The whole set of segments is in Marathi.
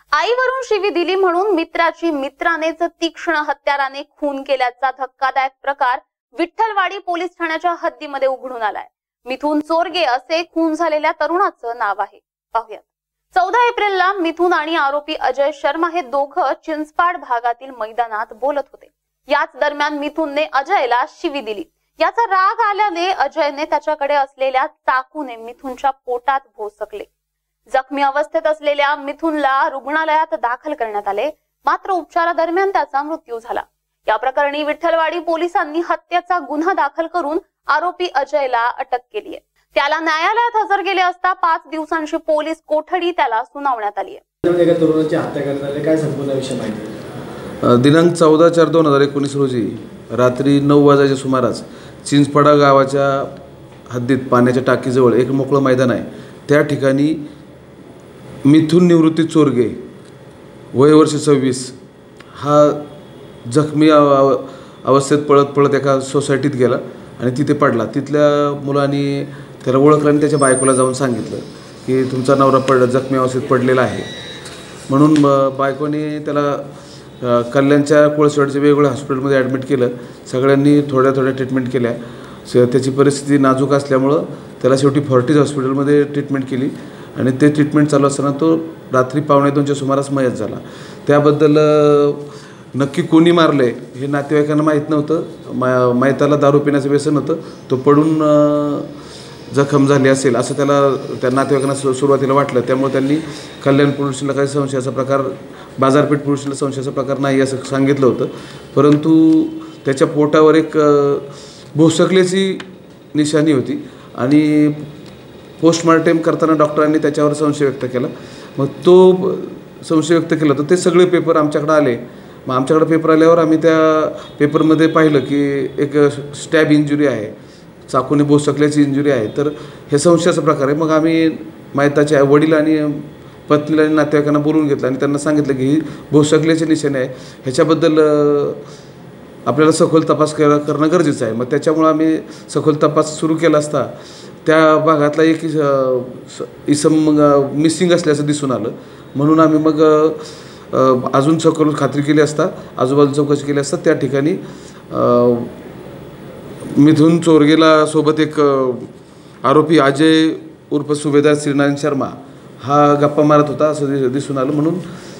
आईवरून शिवी दिली म्हणून मित्राची मित्रानेच तीक्ष्ण हत्याराने खून केल्याचा धक्कादायक प्रकार विठ्ठलवाडी पोलीस ठाण्याच्या हद्दीमध्ये उघडून आलाय। मिथुन चोरगे असे खून झालेल्या तरुणाचं नाव आहे। पाहूयात। 14 एप्रिलला मिथुन आणि आरोपी अजय शर्मा हे दोघं चिंचपाड भागातील मैदानात बोलत होते। याच दरम्यान मिथुनने अजयला शिवी दिली। याचा राग आल्याने अजयने त्याच्याकडे असलेल्या चाकूने मिथुनच्या पोटात भोसकले। जखमी अवस्थेत असलेल्या मिथुनला रुग्णालयात दाखल करण्यात आले, मात्र उपचारादरम्यान त्याचा मृत्यू झाला। या प्रकरणी विठ्ठलवाडी पोलिसांनी हत्येचा गुन्हा दाखल करून आरोपी अजयला अटक केली आहे। त्याला न्यायालयात हजर केले असता 5 दिवसांची पोलीस कोठडी त्याला सुनावण्यात आली आहे। एका तरुणाची हत्या करण्यात आली, काय संपूर्ण विषय माहिती? दिनांक 14/4/2019 रोजी रात्री 9 वाजेच्या सुमारास चिंचपाडा गावाच्या हद्दीत पाण्याच्या टाकीजवळ एक मोकळं मैदान आहे। त्या ठिकाणी मिथुन निवृत्ती चोरगे वय वर्ष 26 हा जखमी अवस्थेत पळत एका सोसायटीत गेला आणि तिथे पडला। तिथल्या मुलांनी त्याला ओळखलं आणि त्याच्या बायकोला जाऊन सांगितलं की तुमचा नवरा जखमी अवस्थेत पडलेला आहे। म्हणून बायकोने त्याला कल्याणच्या कोळसवाडच्या वेगवेगळ्या हॉस्पिटलमध्ये ॲडमिट केलं। सगळ्यांनी थोड्या ट्रीटमेंट केल्या। त्याची परिस्थिती नाजूक असल्यामुळं त्याला शेवटी फोर्टिस हॉस्पिटलमध्ये ट्रीटमेंट केली आणि ते ट्रीटमेंट चालू असताना तो रात्री 1:45च्या सुमारास मयत झाला। त्याबद्दल नक्की कोणी मारले हे नातेवाईकांना माहीत नव्हतं। मयताला दारू पिण्याचं व्यसन होतं, तो पडून जखम झाली असेल असं त्या नातेवाईकांना सुरुवातीला वाटलं। त्यामुळे त्यांनी कल्याण पोलिसांना काही संशयाचा प्रकार, बाजारपेठ पोलिसांना संशयाचा प्रकार नाही असं सांगितलं होतं। परंतु त्याच्या पोटावर एक भोसकल्याची निशाणी होती आणि पोस्टमार्टम करताना डॉक्टरांनी त्याच्यावर संशय व्यक्त केला। मग तो संशय व्यक्त केला तर ते सगळे पेपर आमच्याकडे आले। मग आमच्याकडे पेपर आल्यावर आम्ही त्या पेपरमध्ये पाहिलं की एक स्टॅब इंजुरी आहे, चाकूने भोसकल्याची इंजुरी आहे, तर हे संशयाचा प्रकार आहे। मग आम्ही मयताच्या वडील आणि पत्नीला आणि नातेवाईकांना बोलवून घेतलं आणि त्यांना सांगितलं की ही भोसकल्याची निशाणी आहे, ह्याच्याबद्दल आपल्याला सखोल तपास करणं गरजेचं आहे। मग त्याच्यामुळं आम्ही सखोल तपास सुरू केला असता त्या भागातला एक इसम मिसिंग असल्याचं दिसून आलं। म्हणून आम्ही मग अजून सखोल खात्री केली असता, आजूबाजूला चौकशी केली असता त्या ठिकाणी मिथुन चोरगेला सोबत एक आरोपी अजय उर्फ सुभेदार श्रीनारायण शर्मा हा गप्पा मारत होता असं दिसून आलं। म्हणून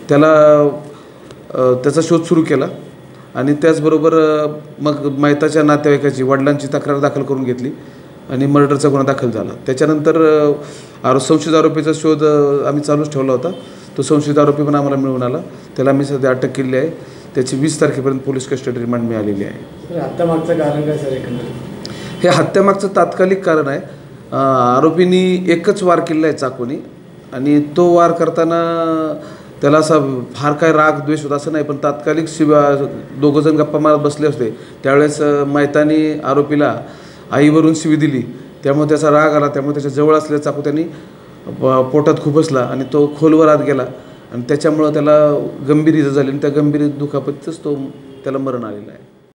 त्याचा शोध सुरू केला आणि त्याचबरोबर मग मयताच्या नातेवाईकाची वडिलांची तक्रार दाखल करून घेतली आणि मर्डरचा गुन्हा दाखल झाला। त्याच्यानंतर संशयित आरोपीचा शोध आम्ही चालूच ठेवला होता। तो संशयित आरोपी पण आम्हाला मिळून आला, त्याला आम्ही सध्या अटक केली आहे। त्याची 20 तारखेपर्यंत पोलीस कस्टडी रिमांड मिळालेली आहे। हत्यामागचं कारण काय सर? एकंदरीत हे हत्यामागचं तात्कालिक कारण आहे, आरोपींनी एकच वार केलेला आहे चाकूनी आणि तो वार करताना त्याला असा फार काय राग द्वेष होता असं नाही, पण तात्कालिक दोघंजण गप्पा मारत बसले होते त्यावेळेस मयताने आरोपीला आईवरून शिवी दिली, त्यामुळे त्याचा राग आला। त्यामुळे त्याच्या जवळ असलेला चाकू त्यांनी पोटात खुपसला आणि तो खोलवर आत गेला आणि त्याच्यामुळं त्याला गंभीर इजा झाली आणि त्या गंभीर दुखापतीतच त्याला मरण आलेलं आहे।